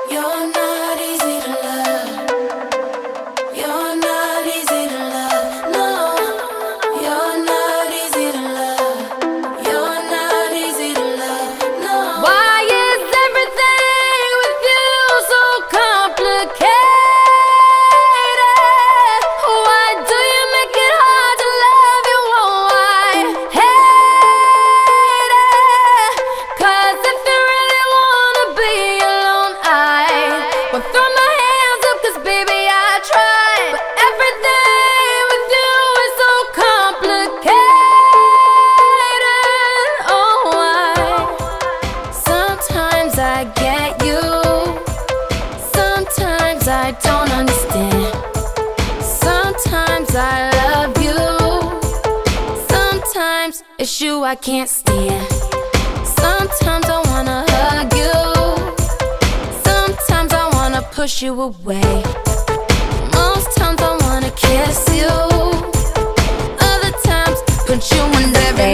You're not easy to love. You're not easy to love. No, you're not easy to love. You're not easy to love. No. Why is everything with you so complicated? Why do you make it hard to love you? Oh, I hate it. 'Cause if you really wanna be alone, I will throw my hands up, 'cause baby I tried. But everything with you is so complicated. Oh, sometimes I get you, sometimes I don't understand. Sometimes I love you, sometimes it's you I can't stand. Sometimes I wanna hug you, sometimes I wanna push you away. Most times I wanna kiss you, other times put you in every